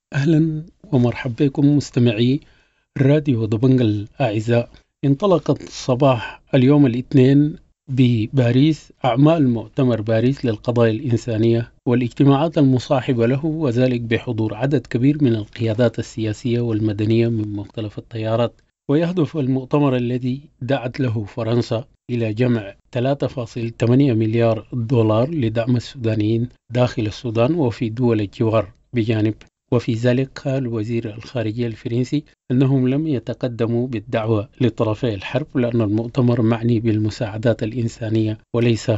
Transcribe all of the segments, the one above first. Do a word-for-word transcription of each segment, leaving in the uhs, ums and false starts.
أهلا ومرحبا بكم مستمعي راديو دبنج الأعزاء. انطلقت صباح اليوم الاثنين بباريس أعمال مؤتمر باريس للقضايا الإنسانية والاجتماعات المصاحبة له، وذلك بحضور عدد كبير من القيادات السياسية والمدنية من مختلف التيارات. ويهدف المؤتمر الذي دعت له فرنسا إلى جمع ثلاثة فاصلة ثمانية مليار دولار لدعم السودانيين داخل السودان وفي دول الجوار بجانب. وفي ذلك قال وزير الخارجية الفرنسي أنهم لم يتقدموا بالدعوة لطرفي الحرب لأن المؤتمر معني بالمساعدات الإنسانية وليس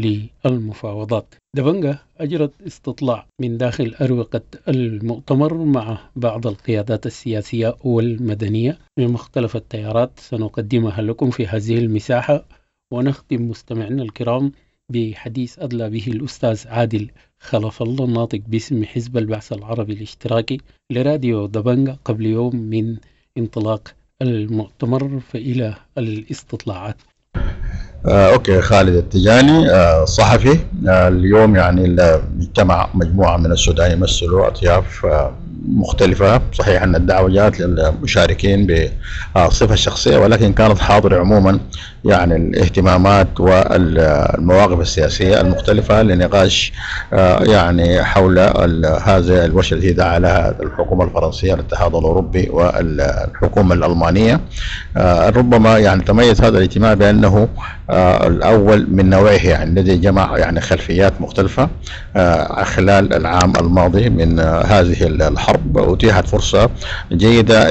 للمفاوضات. دبنجة أجرت استطلاع من داخل أروقة المؤتمر مع بعض القيادات السياسية والمدنية من مختلف التيارات، سنقدمها لكم في هذه المساحة. ونختم مستمعينا الكرام بحديث أدلى به الأستاذ عادل خلف الله الناطق باسم حزب البعث العربي الاشتراكي لراديو دبنجة قبل يوم من انطلاق المؤتمر. فإلى الاستطلاعات. آه، أوكي، خالد التجاني، آه، صحفي. آه، اليوم يعني اجتمع مجموعة من السودان يمثلوا أطياف آه، مختلفة. صحيح أن الدعوة جاءت للمشاركين بصفة شخصية، ولكن كانت حاضرة عموما يعني الاهتمامات والمواقف السياسية المختلفة لنقاش آه، يعني حول هذا الورشة التي دعا لها الحكومة الفرنسية الاتحاد الأوروبي والحكومة الألمانية. آه، ربما يعني تميز هذا الاجتماع بأنه آه الأول من نوعه، يعني الذي جمع يعني خلفيات مختلفة. آه خلال العام الماضي من آه هذه الحرب أتيحت فرصة جيدة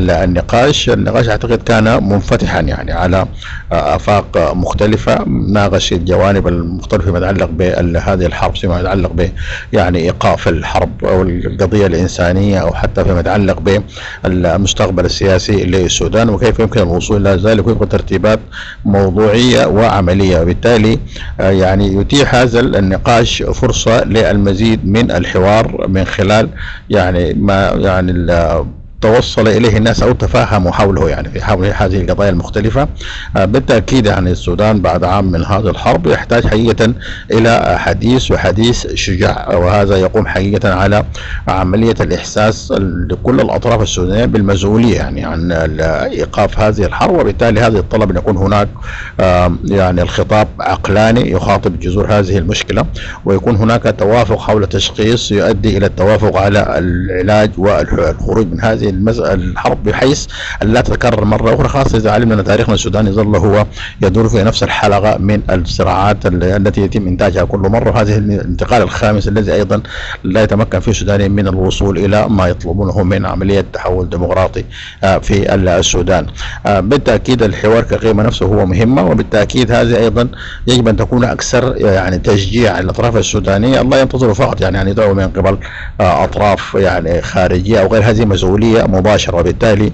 للنقاش. النقاش أعتقد كان منفتحا يعني على آه آفاق مختلفة، ناقش الجوانب المختلفة فيما يتعلق بهذه الحرب، فيما يتعلق ب يعني إيقاف الحرب أو القضية الإنسانية، أو حتى فيما يتعلق بالمستقبل السياسي للسودان وكيف يمكن الوصول إلى ذلك وفق ترتيبات موضوعية وعملية. وبالتالي يعني يتيح هذا النقاش فرصة للمزيد من الحوار من خلال يعني ما يعني توصل إليه الناس أو تفاهموا حوله يعني في حول هذه القضايا المختلفة. بالتأكيد يعني السودان بعد عام من هذه الحرب يحتاج حقيقة إلى حديث وحديث شجاع، وهذا يقوم حقيقة على عملية الإحساس لكل الأطراف السودانية بالمسؤولية يعني عن إيقاف هذه الحرب. وبالتالي هذا الطلب أن يكون هناك يعني الخطاب عقلاني يخاطب جذور هذه المشكلة، ويكون هناك توافق حول تشخيص يؤدي إلى التوافق على العلاج والخروج من هذه الحرب بحيث لا تتكرر مرة أخرى، خاصة إذا علمنا أن تاريخنا السوداني يظل هو يدور في نفس الحلقة من الصراعات التي يتم إنتاجها كل مرة. هذه الانتقال الخامس الذي أيضا لا يتمكن فيه السوداني من الوصول إلى ما يطلبونه من عملية تحول ديمقراطي في السودان. بالتأكيد الحوار كقيمة نفسه هو مهمة، وبالتأكيد هذه أيضا يجب أن تكون أكثر يعني تشجيع الأطراف السودانية، الله ينتظر فقط يعني أن يدعو من قبل أطراف يعني خارجية أو غير، هذه مسؤولية مباشرة. وبالتالي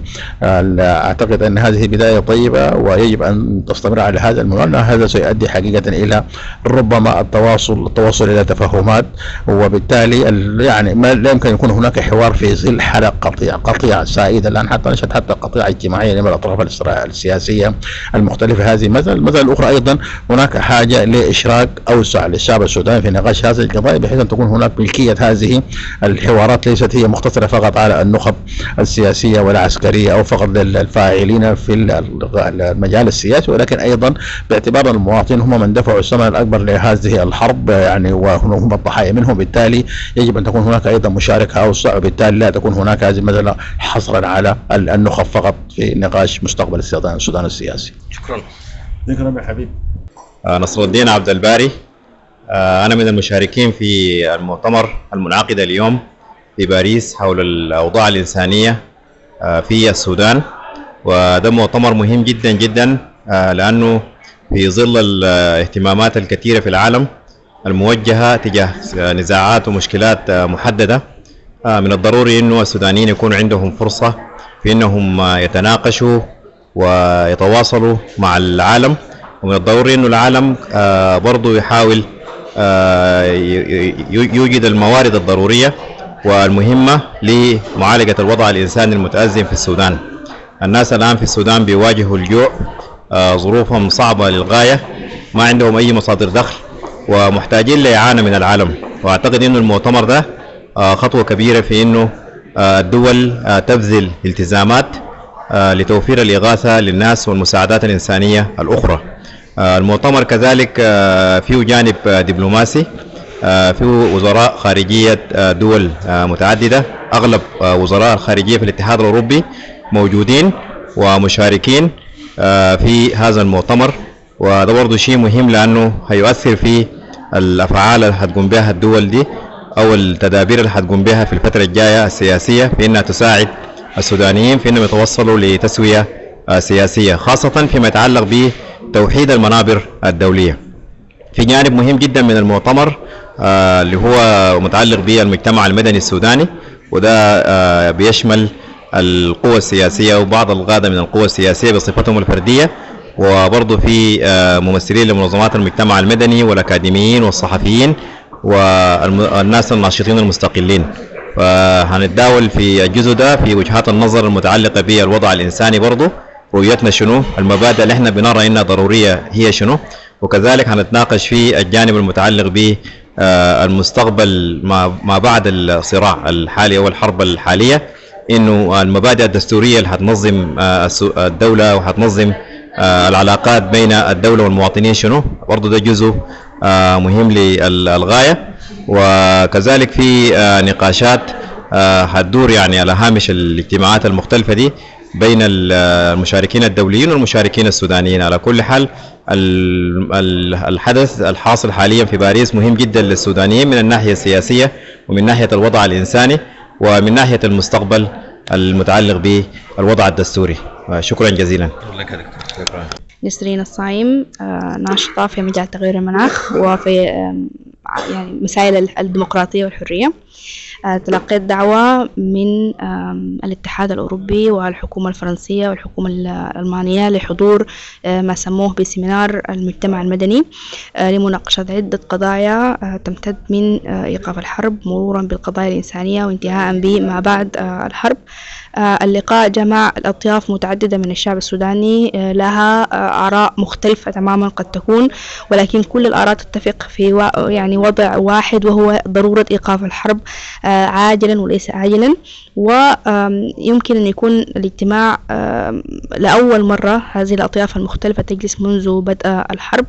أعتقد أن هذه بداية طيبة ويجب أن تستمر على هذا المنوال. هذا سيؤدي حقيقة إلى ربما التواصل التوصل إلى تفاهمات، وبالتالي يعني ما لا يمكن يكون هناك حوار في ظل حلقة قطيع قطيع سائدة الآن، حتى نشهد حتى قطيعة اجتماعية من الأطراف السياسية المختلفة. هذه مثل المثل الأخرى أيضا هناك حاجة لإشراك أوسع للشعب السوداني في نقاش هذه القضايا، بحيث أن تكون هناك ملكية هذه الحوارات ليست هي مقتصرة فقط على النخب السياسية ولا عسكرية أو فقط للفاعلين في المجال السياسي، ولكن أيضا باعتبار المواطنين هم من دفعوا الثمن الأكبر لهذه الحرب يعني وهم الضحايا منهم. بالتالي يجب أن تكون هناك أيضا مشاركة أوسع، وبالتالي لا تكون هناك هذه المسألة حصرا على النخب فقط في نقاش مستقبل السودان السياسي. شكرا. شكرا يا حبيب. نصر الدين عبد الباري، أنا من المشاركين في المؤتمر المنعقد اليوم في باريس حول الأوضاع الإنسانية في السودان. وده مؤتمر مهم جدا جدا لأنه في ظل الاهتمامات الكثيرة في العالم الموجهة تجاه نزاعات ومشكلات محددة، من الضروري أنه السودانيين يكون عندهم فرصة في أنهم يتناقشوا ويتواصلوا مع العالم، ومن الضروري أنه العالم برضو يحاول يوجد الموارد الضرورية والمهمة لمعالجة الوضع الإنساني المتأزم في السودان. الناس الآن في السودان بيواجهوا الجوع، ظروفهم صعبة للغاية، ما عندهم أي مصادر دخل ومحتاجين لإعانة من العالم. وأعتقد أن المؤتمر ده خطوة كبيرة في أنه الدول تبذل التزامات لتوفير الإغاثة للناس والمساعدات الإنسانية الأخرى. المؤتمر كذلك فيه جانب دبلوماسي، فيه وزراء خارجية دول متعددة، أغلب وزراء الخارجية في الاتحاد الأوروبي موجودين ومشاركين في هذا المؤتمر، وده برضه شيء مهم لأنه هيؤثر في الأفعال اللي هتقوم بها الدول دي أو التدابير اللي هتقوم بها في الفترة الجاية السياسية في أنها تساعد السودانيين في أنهم يتوصلوا لتسوية سياسية، خاصة فيما يتعلق بتوحيد المنابر الدولية. في جانب مهم جدا من المؤتمر اللي هو متعلق بالمجتمع المدني السوداني، وده بيشمل القوى السياسية وبعض القادة من القوى السياسية بصفتهم الفردية، وبرضه في ممثلين لمنظمات المجتمع المدني والأكاديميين والصحفيين والناس الناشطين المستقلين. فهنتداول في الجزء ده في وجهات النظر المتعلقة بالوضع الإنساني، برضه رؤيتنا شنو، المبادئ اللي احنا بنرى انها ضرورية هي شنو، وكذلك هنتناقش في الجانب المتعلق بالمستقبل ما بعد الصراع الحالي او الحرب الحالية، انه المبادئ الدستورية اللي هتنظم الدولة وهتنظم العلاقات بين الدولة والمواطنين شنو، برضه ده جزء مهم للغاية. وكذلك في نقاشات هتدور يعني على هامش الاجتماعات المختلفة دي بين المشاركين الدوليين والمشاركين السودانيين. على كل حال الحدث الحاصل حاليا في باريس مهم جدا للسودانيين من الناحية السياسية ومن ناحية الوضع الإنساني ومن ناحية المستقبل المتعلق بالوضع الدستوري. شكرا جزيلا. شكرا. نسرين الصايم، ناشطة في مجال تغيير المناخ وفي يعني مسائل الديمقراطية والحرية. تلقيت دعوة من الاتحاد الأوروبي والحكومة الفرنسية والحكومة الألمانية لحضور ما سموه بسيمينار المجتمع المدني لمناقشة عدة قضايا تمتد من إيقاف الحرب مرورا بالقضايا الإنسانية وانتهاء بما بعد الحرب. اللقاء جمع الأطياف متعددة من الشعب السوداني لها آراء مختلفة تماما قد تكون، ولكن كل الآراء تتفق في يعني وضع واحد وهو ضرورة إيقاف الحرب عاجلا وليس عاجلا. ويمكن أن يكون الاجتماع لأول مرة هذه الأطياف المختلفة تجلس منذ بدء الحرب،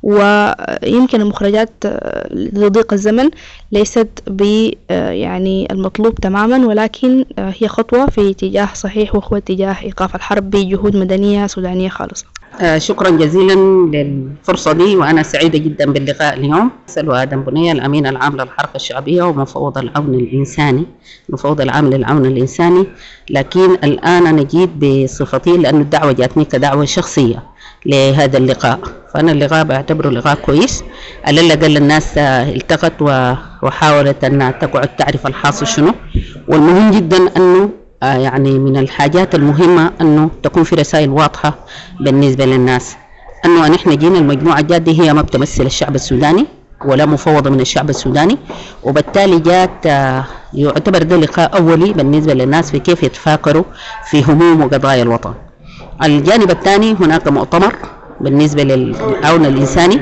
ويمكن المخرجات لضيق الزمن ليست ب يعني المطلوب تماما، ولكن هي خطوة في اتجاه صحيح وهو اتجاه إيقاف الحرب بجهود مدنية سودانية خالصة. شكرا جزيلا للفرصة دي، وأنا سعيدة جدا باللقاء اليوم. سلوى آدم بنية، الأمين العام للحركة الشعبية ومفوض العون الإنساني، مفوض العام للعون الإنساني، لكن الآن أنا جيت بصفتي لأن الدعوة جاتني كدعوة شخصية لهذا اللقاء، فأنا اللقاء بعتبره لقاء كويس. على الأقل الناس التقت وحاولت أن تقعد تعرف الحاصل شنو، والمهم جدا أنه يعني من الحاجات المهمة أنه تكون في رسائل واضحة بالنسبة للناس، أنه نحن جينا المجموعة الجادة هي ما بتمثل الشعب السوداني ولا مفوضة من الشعب السوداني، وبالتالي جات يعتبر ده لقاء أولي بالنسبة للناس في كيف يتفاكروا في هموم وقضايا الوطن. الجانب الثاني هناك مؤتمر بالنسبة للعون الإنساني،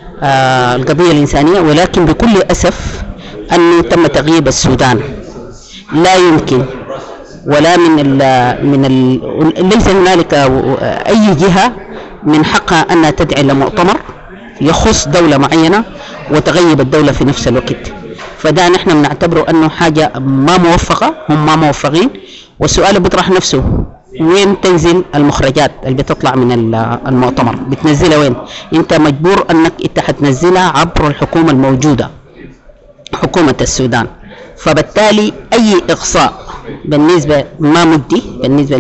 آه القضية الإنسانية، ولكن بكل أسف أنه تم تغييب السودان. لا يمكن ولا من ال من ال ليس هنالك أي جهة من حقها أنها تدعي لمؤتمر يخص دولة معينة وتغيب الدولة في نفس الوقت، فده نحن بنعتبره أنه حاجة ما موفقة، هم ما موفقين. والسؤال بيطرح نفسه، وين تنزل المخرجات اللي بتطلع من المؤتمر؟ بتنزلها وين؟ انت مجبور انك انت حتنزلها عبر الحكومة الموجودة، حكومة السودان. فبالتالي اي اقصاء بالنسبة ما مدي بالنسبة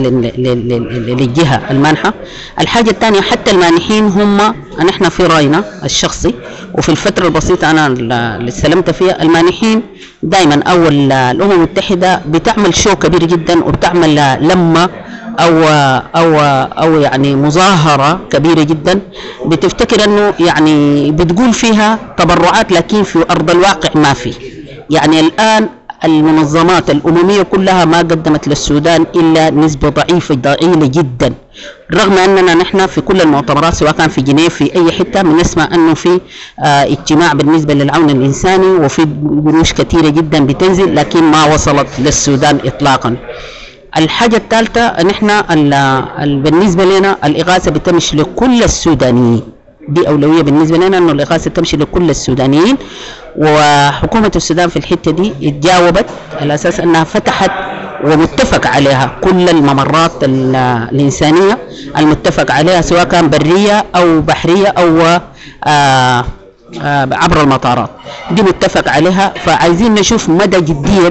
للجهة المانحة. الحاجة الثانية، حتى المانحين هم نحن في رأينا الشخصي وفي الفترة البسيطة أنا اللي سلمت فيها، المانحين دائما أو الأمم المتحدة بتعمل شو كبير جدا وبتعمل لما أو أو أو يعني مظاهرة كبيرة جدا، بتفتكر إنه يعني بتقول فيها تبرعات، لكن في أرض الواقع ما في. يعني الآن المنظمات الأممية كلها ما قدمت للسودان إلا نسبة ضعيفة ضئيلة جدا، رغم أننا نحن في كل المؤتمرات سواء كان في جنيف في أي حتة بنسمع أنه في اه اجتماع بالنسبة للعون الإنساني وفي قروش كثيرة جدا بتنزل، لكن ما وصلت للسودان إطلاقا. الحاجة الثالثة نحن بالنسبة لنا الإغاثة بتمشي لكل السودانيين، دي أولوية بالنسبة لنا أنه الإغاثة تمشي لكل السودانيين، وحكومة السودان في الحتة دي اتجاوبت على أساس أنها فتحت ومتفق عليها كل الممرات الإنسانية المتفق عليها سواء كان برية أو بحرية أو آآ آآ عبر المطارات، دي متفق عليها. فعايزين نشوف مدى جدية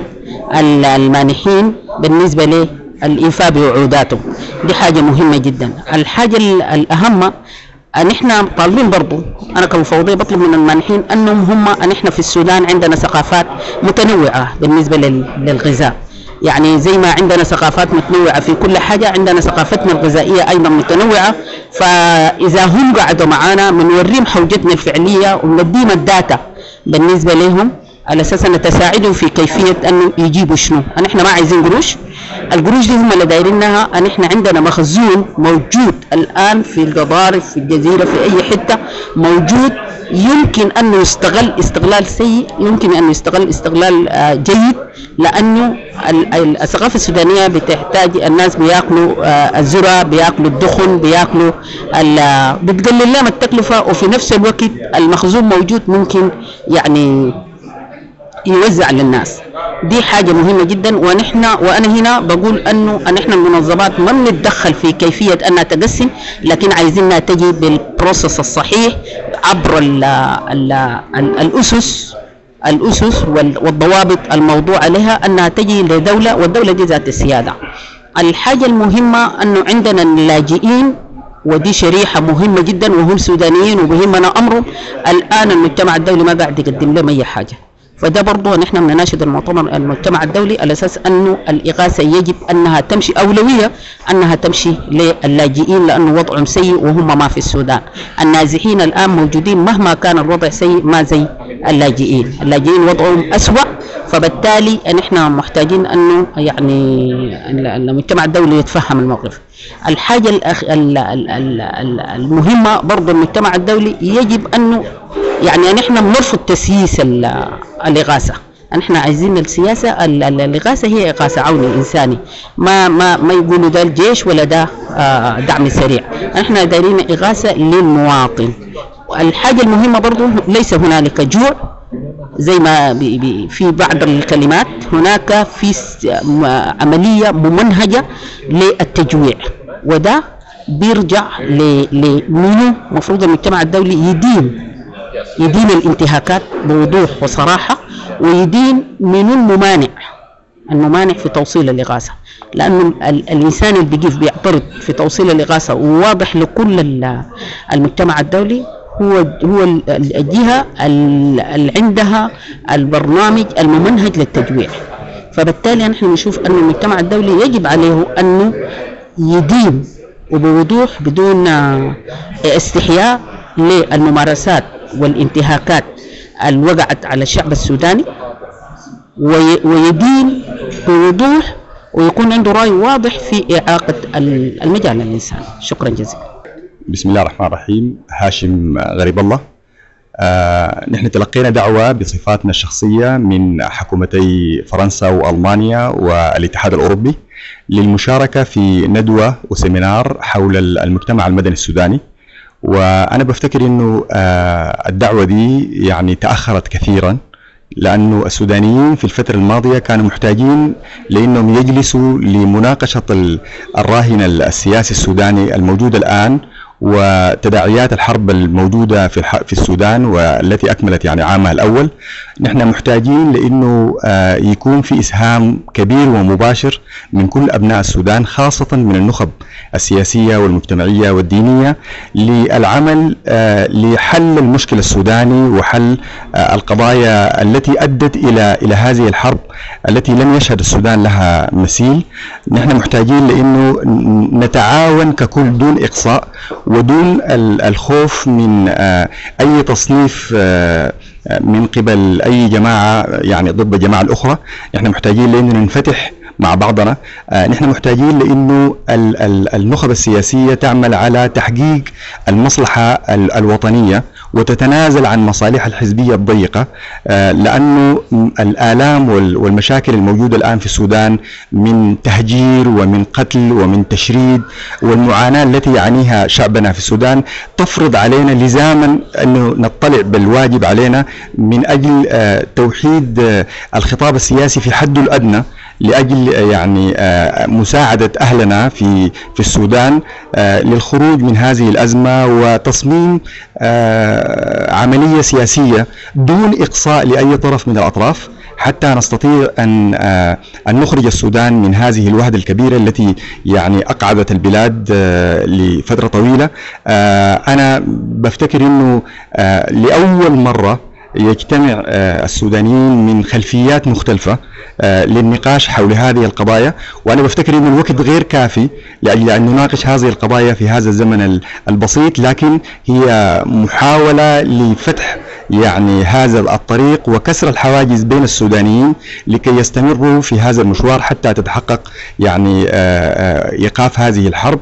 المانحين بالنسبة للإيفاء بوعوداتهم، دي حاجة مهمة جدا. الحاجة الأهم نحن طالبين برضو، أنا كمفوضية بطلب من المانحين أنهم هم نحن في السودان عندنا ثقافات متنوعة بالنسبة للغذاء، يعني زي ما عندنا ثقافات متنوعة في كل حاجة عندنا ثقافتنا الغذائية أيضا متنوعة. فإذا هم قعدوا معانا بنوريهم حوجتنا الفعلية ونديهم الداتا بالنسبة لهم على أساس أن تساعدهم في كيفية أنه يجيبوا شنو. نحن ما عايزين قروش، القروش دي هم اللي دايرينها. نحن عندنا مخزون موجود الآن في القضارف في الجزيرة في أي حتة موجود، يمكن أنه يستغل استغلال سيء، يمكن أنه يستغل استغلال جيد، لأنه الثقافة السودانية بتحتاج الناس بياكلوا الذرة، بياكلوا الدخن، بياكلوا بتقلل لهم التكلفة، وفي نفس الوقت المخزون موجود ممكن يعني يوزع للناس. دي حاجة مهمة جدا. ونحن وأنا هنا بقول أنه نحن المنظمات ما بنتدخل في كيفية أنها تقسم، لكن عايزينها تجي بالبروسس الصحيح عبر ال ال ال الأسس الأسس والضوابط الموضوع عليها أنها تجي لدولة، والدولة دي ذات السيادة. الحاجة المهمة أنه عندنا اللاجئين، ودي شريحة مهمة جدا وهم سودانيين وبهمنا أمرهم. الآن المجتمع الدولي ما قاعد يقدم لهم أي حاجة، فده برضه نحن بنناشد المؤتمر المجتمع الدولي على اساس انه الاغاثه يجب انها تمشي اولويه انها تمشي للاجئين، لانه وضعهم سيء وهم ما في السودان. النازحين الان موجودين مهما كان الوضع سيء ما زي اللاجئين، اللاجئين وضعهم اسوأ. فبالتالي نحن محتاجين انه يعني المجتمع الدولي يتفهم الموقف. الحاجه الأخ... المهمه برضه المجتمع الدولي يجب انه يعني نحن بنرفض تسييس الإغاثة. نحن عايزين السياسة الإغاثة هي إغاثة عوني إنساني، ما ما ما يقولوا ده الجيش ولا ده دعم سريع. نحن دايرين إغاثة للمواطن. الحاجة المهمة برضو ليس هنالك جوع زي ما بي بي في بعض الكلمات، هناك في عملية ممنهجة للتجويع، وده بيرجع لمنو مفروض المجتمع الدولي يدين يدين الانتهاكات بوضوح وصراحة، ويدين من الممانع الممانع في توصيل الإغاثة، لأن الإنسان اللي بيقف بيعترض في توصيل الإغاثة وواضح لكل المجتمع الدولي هو هو الجهة اللي عندها البرنامج الممنهج للتجويع. فبالتالي نحن نشوف أن المجتمع الدولي يجب عليه أنه يدين وبوضوح بدون استحياء للممارسات والانتهاكات اللي وقعت على الشعب السوداني، ويدين بوضوح ويكون عنده رأي واضح في إعاقة المجال الإنساني. شكرا جزيلا. بسم الله الرحمن الرحيم. هاشم غريب الله. آه نحن تلقينا دعوة بصفاتنا الشخصية من حكومتي فرنسا وألمانيا والاتحاد الأوروبي للمشاركة في ندوة وسيمينار حول المجتمع المدني السوداني. وأنا بفتكر إنه آه الدعوة دي يعني تأخرت كثيرا، لأنه السودانيين في الفترة الماضية كانوا محتاجين لأنهم يجلسوا لمناقشة الراهن السياسي السوداني الموجود الآن وتداعيات الحرب الموجودة في في السودان والتي أكملت يعني عامها الأول. نحن محتاجين لأنه يكون في إسهام كبير ومباشر من كل أبناء السودان، خاصة من النخب السياسية والمجتمعية والدينية، للعمل لحل المشكلة السوداني وحل القضايا التي أدت إلى إلى هذه الحرب التي لم يشهد السودان لها مثيل. نحن محتاجين لأنه نتعاون ككل دون إقصاء، ودون الخوف من أي تصنيف من قبل أي جماعة يعني ضد الجماعة الأخرى. نحن محتاجين لأننا ننفتح مع بعضنا. نحن محتاجين لأنه النخب السياسية تعمل على تحقيق المصلحة الوطنية وتتنازل عن مصالح الحزبية الضيقة، لأنه الآلام والمشاكل الموجودة الآن في السودان من تهجير ومن قتل ومن تشريد والمعاناة التي يعانيها شعبنا في السودان تفرض علينا لزاما أنه نطلع بالواجب علينا من أجل توحيد الخطاب السياسي في حده الأدنى لأجل يعني مساعدة أهلنا في في السودان للخروج من هذه الأزمة وتصميم عملية سياسية دون إقصاء لأي طرف من الأطراف حتى نستطيع أن أن نخرج السودان من هذه الوهدة الكبيرة التي يعني أقعدت البلاد لفترة طويلة. أنا بفتكر أنه لأول مرة يجتمع السودانيين من خلفيات مختلفة للنقاش حول هذه القضايا، وأنا بفتكر أن الوقت غير كافي لأجل أن نناقش هذه القضايا في هذا الزمن البسيط، لكن هي محاولة لفتح يعني هذا الطريق وكسر الحواجز بين السودانيين لكي يستمروا في هذا المشوار حتى تتحقق يعني إيقاف هذه الحرب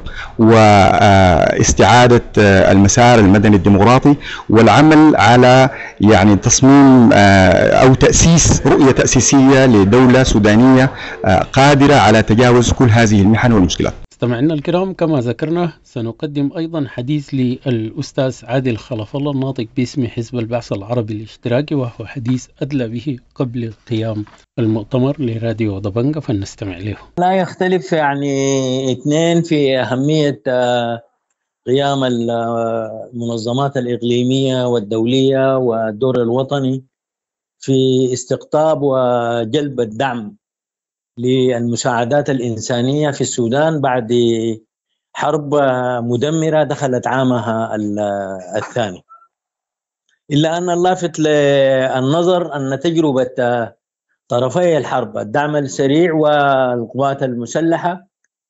واستعادة المسار المدني الديمقراطي والعمل على يعني تصميم أو تأسيس رؤية تأسيسية لدولة سودانية قادرة على تجاوز كل هذه المحن والمشكلات. مستمعينا الكرام، كما ذكرنا سنقدم أيضا حديث للأستاذ عادل خلف الله الناطق باسم حزب البعث العربي الاشتراكي، وهو حديث أدلى به قبل قيام المؤتمر لراديو ضبنجة، فلنستمع له. لا يختلف يعني اثنين في أهمية قيام المنظمات الإقليمية والدولية والدور الوطني في استقطاب وجلب الدعم للمساعدات الإنسانية في السودان بعد حرب مدمرة دخلت عامها الثاني. إلا أن اللافت للنظر أن تجربة طرفي الحرب الدعم السريع والقوات المسلحة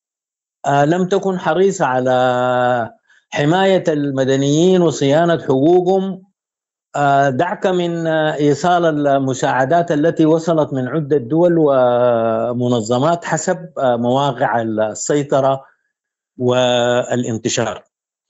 لم تكن حريصة على حماية المدنيين وصيانة حقوقهم، دعك من إيصال المساعدات التي وصلت من عدة دول ومنظمات حسب مواقع السيطرة والانتشار.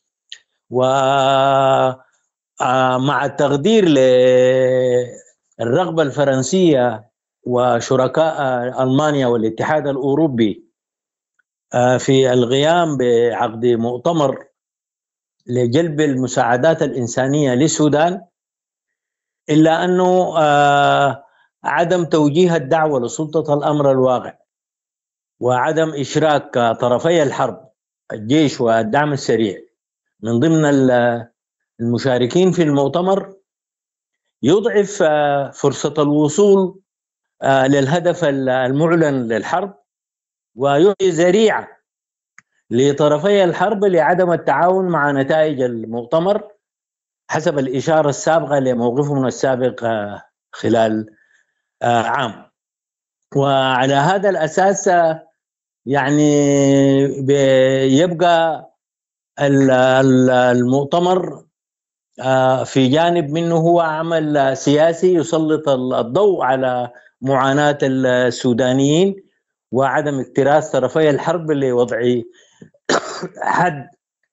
ومع التقدير للرغبة الفرنسية وشركاء ألمانيا والاتحاد الأوروبي في القيام بعقد مؤتمر لجلب المساعدات الإنسانية للسودان، إلا أنه عدم توجيه الدعوة لسلطة الأمر الواقع وعدم إشراك طرفي الحرب الجيش والدعم السريع من ضمن المشاركين في المؤتمر يضعف فرصة الوصول للهدف المعلن للحرب ويعطي ذريعة لطرفي الحرب لعدم التعاون مع نتائج المؤتمر حسب الإشارة السابقة لموقفهم السابق خلال عام. وعلى هذا الأساس يعني يبقى المؤتمر في جانب منه هو عمل سياسي يسلط الضوء على معاناة السودانيين وعدم اكتراث طرفي الحرب لوضع حد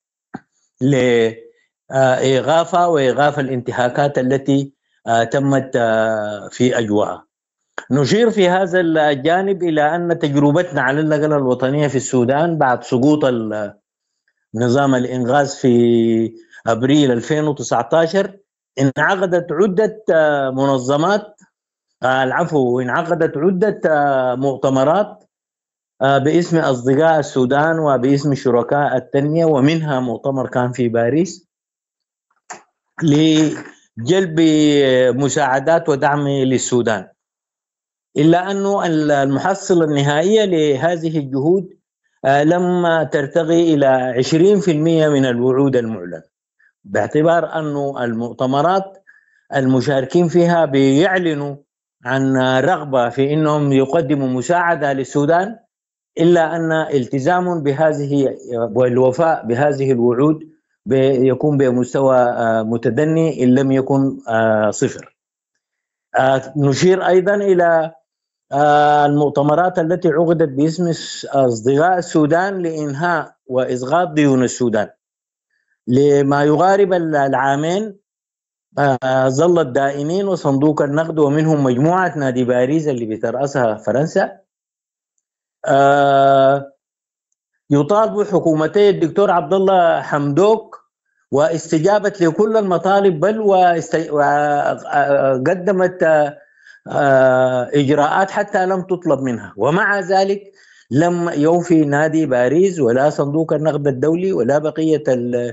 لإيقافها وإيقاف الانتهاكات التي تمت في أجواءها. نشير في هذا الجانب إلى أن تجربتنا على الأقل الوطنية في السودان بعد سقوط نظام الإنغاذ في أبريل ألفين وتسعة عشر انعقدت عدة منظمات العفو انعقدت عدة مؤتمرات باسم أصدقاء السودان وباسم شركاء التنمية، ومنها مؤتمر كان في باريس لجلب مساعدات ودعم للسودان. إلا أنه المحصلة النهائية لهذه الجهود لم ترتقي إلى عشرين بالمئة من الوعود المعلن، باعتبار أنه المؤتمرات المشاركين فيها بيعلنوا عن رغبة في أنهم يقدموا مساعدة للسودان، إلا أن التزام بهذه والوفاء بهذه الوعود يكون بمستوى متدني إن لم يكن صفر. نشير أيضا إلى المؤتمرات التي عقدت باسم أصدقاء السودان لإنهاء وإسقاط ديون السودان لما يقارب العامين. ظل الدائنين وصندوق النقد ومنهم مجموعة نادي باريس اللي بترأسها فرنسا يطالب حكومتي الدكتور عبد الله حمدوك واستجابة لكل المطالب، بل وقدمت إجراءات حتى لم تطلب منها، ومع ذلك لم يوفي نادي باريس ولا صندوق النقد الدولي ولا بقية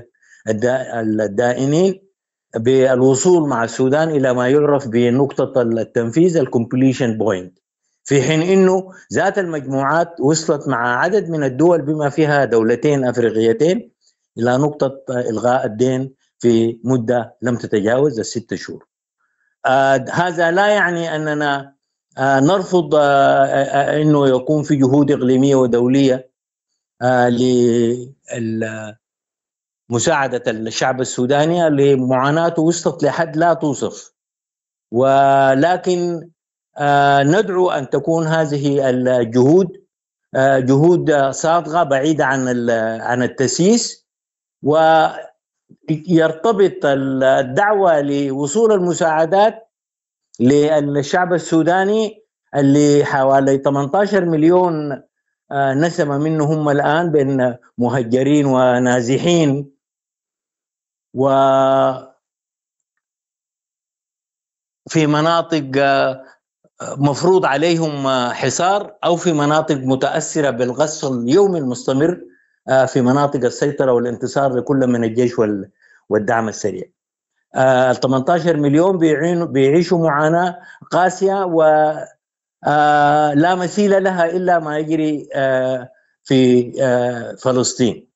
الدائنين بالوصول مع السودان إلى ما يعرف بنقطة التنفيذ الكومبليشن بوينت، في حين أنه ذات المجموعات وصلت مع عدد من الدول بما فيها دولتين أفريقيتين إلى نقطة إلغاء الدين في مدة لم تتجاوز الست شهور. آه هذا لا يعني أننا آه نرفض آه آه أنه يكون في جهود إقليمية ودولية آه لمساعدة الشعب السوداني لمعاناته وصلت لحد لا توصف، ولكن آه ندعو أن تكون هذه الجهود آه جهود صادقة بعيدة عن عن التسييس، ويرتبط الدعوة لوصول المساعدات للشعب السوداني اللي حوالي ثمانية عشر مليون نسمة منه هم الآن بين مهجرين ونازحين، وفي مناطق مفروض عليهم حصار أو في مناطق متأثرة بالغصب اليومي المستمر في مناطق السيطرة والانتصار لكل من الجيش والدعم السريع. ال ثمانية عشر مليون بيعيشوا معاناة قاسية ولا مثيل لها إلا ما يجري في فلسطين،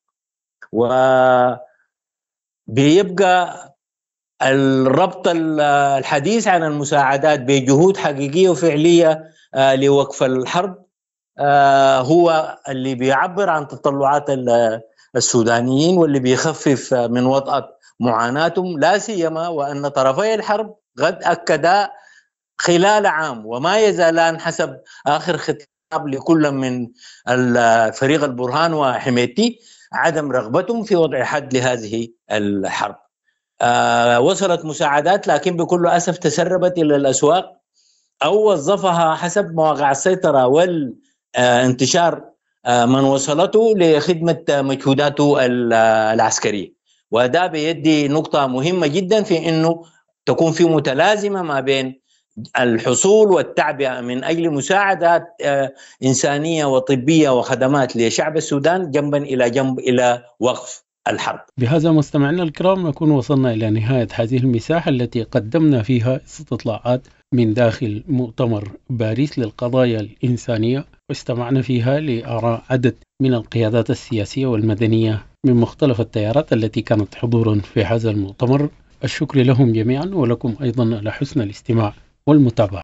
وبيبقى الربط الحديث عن المساعدات بجهود حقيقية وفعلية لوقف الحرب هو اللي بيعبر عن تطلعات السودانيين واللي بيخفف من وطأة معاناتهم، لا سيما وأن طرفي الحرب قد أكدا خلال عام وما يزالان حسب آخر خطاب لكل من الفريق البرهان وحميتي عدم رغبتهم في وضع حد لهذه الحرب. آه وصلت مساعدات لكن بكل أسف تسربت إلى الأسواق أو وظفها حسب مواقع السيطرة والانتشار آه من وصلته لخدمة مجهوداته العسكرية، وده بيدي نقطة مهمة جدا في أنه تكون في متلازمة ما بين الحصول والتعبئة من أجل مساعدات آه إنسانية وطبية وخدمات لشعب السودان جنبا إلى جنب إلى وقف الحرب. بهذا مستمعينا الكرام نكون وصلنا إلى نهاية هذه المساحة التي قدمنا فيها استطلاعات من داخل مؤتمر باريس للقضايا الإنسانية، واستمعنا فيها لآراء عدد من القيادات السياسية والمدنية من مختلف التيارات التي كانت حضورا في هذا المؤتمر. الشكر لهم جميعا ولكم أيضا على حسن الاستماع والمتابعة.